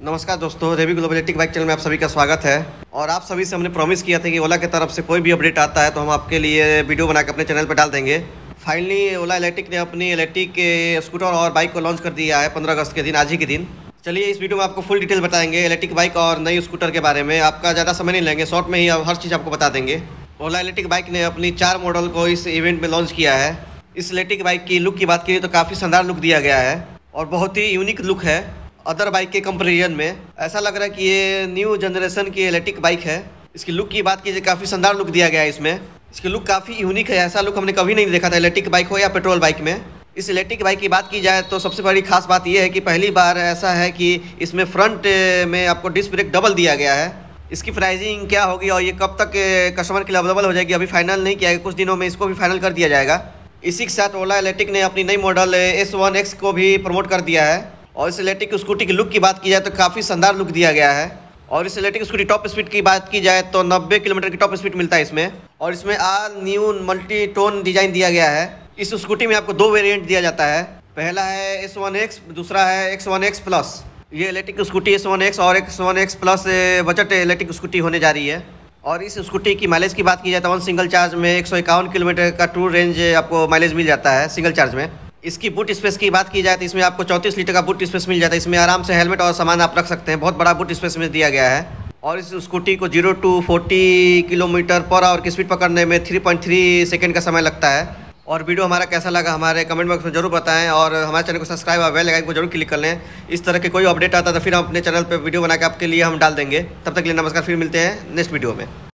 नमस्कार दोस्तों, रेवी ग्लोबल इलेक्ट्रिक बाइक चैनल में आप सभी का स्वागत है। और आप सभी से हमने प्रॉमिस किया था कि ओला की तरफ से कोई भी अपडेट आता है तो हम आपके लिए वीडियो बना के अपने चैनल पर डाल देंगे। फाइनली ओला इलेक्ट्रिक ने अपनी इलेक्ट्रिक स्कूटर और बाइक को लॉन्च कर दिया है 15 अगस्त के दिन, आज ही के दिन। चलिए इस वीडियो में आपको फुल डिटेल बताएंगे इलेक्ट्रिक बाइक और नई स्कूटर के बारे में। आपका ज़्यादा समय नहीं लेंगे, शॉर्ट में ही हर चीज़ आपको बता देंगे। ओला इलेक्ट्रिक बाइक ने अपनी 4 मॉडल को इस इवेंट में लॉन्च किया है। इस इलेक्ट्रिक बाइक की लुक की बात करिए तो काफ़ी शानदार लुक दिया गया है और बहुत ही यूनिक लुक है अदर बाइक के कंपैरिजन में। ऐसा लग रहा है कि ये न्यू जनरेशन की इलेक्ट्रिक बाइक है। इसकी लुक की बात कीजिए, काफ़ी शानदार लुक दिया गया है इसमें। इसकी लुक काफ़ी यूनिक है, ऐसा लुक हमने कभी नहीं देखा था इलेक्ट्रिक बाइक हो या पेट्रोल बाइक में। इस इलेक्ट्रिक बाइक की बात की जाए तो सबसे बड़ी खास बात यह है कि पहली बार ऐसा है कि इसमें फ्रंट में आपको डिस्क ब्रेक डबल दिया गया है। इसकी प्राइसिंग क्या होगी और ये कब तक कस्टमर के लिए अवेलेबल हो जाएगी अभी फाइनल नहीं किया है, कुछ दिनों में इसको भी फाइनल कर दिया जाएगा। इसी के साथ ओला इलेक्ट्रिक ने अपनी नई मॉडल S1X को भी प्रमोट कर दिया है। और इस इलेक्ट्रिक स्कूटी की लुक की बात की जाए तो काफ़ी शानदार लुक दिया गया है। और इस इलेक्ट्रिक स्कूटी टॉप स्पीड की बात की जाए तो 90 किलोमीटर की टॉप स्पीड मिलता है इसमें। और इसमें all new multi tone design दिया गया है। इस स्कूटी में आपको 2 वेरिएंट दिया जाता है, पहला है S1X, दूसरा है X1X प्लस। ये इलेक्ट्रिक स्कूटी S1X और X1X plus budget electric scooty होने जा रही है। और इस स्कूटी की माइलेज की बात की जाए तो सिंगल चार्ज में 151 किलोमीटर का टूर रेंज आपको माइलेज मिल जाता है सिंगल चार्ज में। इसकी बूट स्पेस की बात की जाए तो इसमें आपको 34 लीटर का बूट स्पेस मिल जाता है। इसमें आराम से हेलमेट और सामान आप रख सकते हैं, बहुत बड़ा बूट स्पेस में दिया गया है। और इस स्कूटी को 0 to 40 किलोमीटर पर आवर की स्पीड पकड़ने में 3.3 सेकंड का समय लगता है। और वीडियो हमारा कैसा लगा हमारे कमेंट बॉक्स में जरूर बताएं और हमारे चैनल को सब्सक्राइब और बेल आइकन को जरूर क्लिक कर लें। इस तरह के कोई अपडेट आता है तो फिर हम अपने चैनल पर वीडियो बना के आपके लिए हम डाल देंगे। तब तक के लिए नमस्कार, फिर मिलते हैं नेक्स्ट वीडियो में।